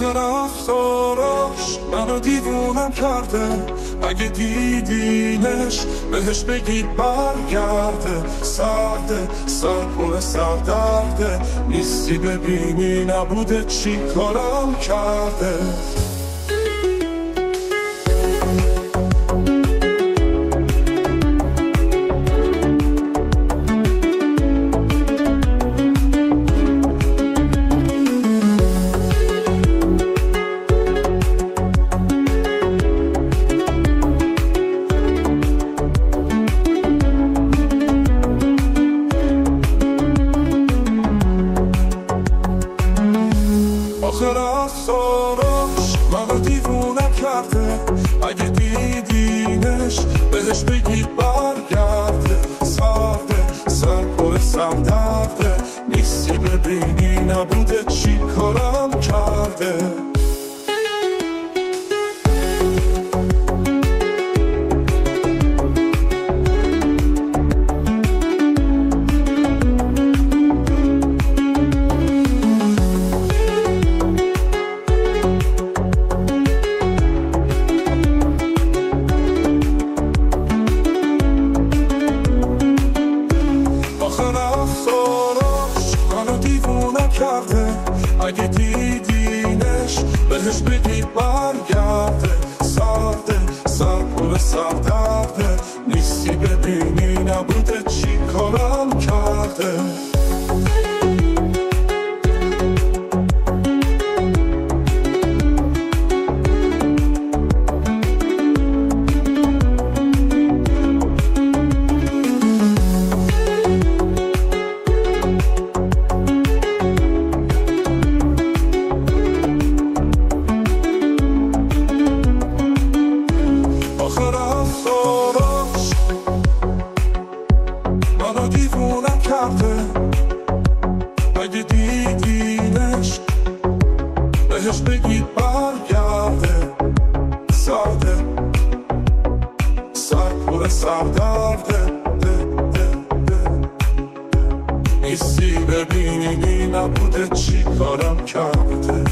آخه رفتاراش منو دیوونم کرده، اگه دیدینش بهش بگید برگرده. سرده سرپون سردرده، نیستی ببینی نبوده چی کارم کرده. آخه رفتاراش منو دیوونه کرده، اگه دیدینش بهش بگید برگرده. سرده سرپر سردرده، نیستی ببینی نبوده چی کارم کرده. کرده، اگه دیدینش بهش بگید برگرده. سرده سرپر سردرده، نیستی ببینی نبوده چی کارم کرده. منو دیوونه کرده، اگه دیدینش بهش بگید برگرده. سرده سرپر سردرده، نیستی ببینی نبوده چی کارم کرده.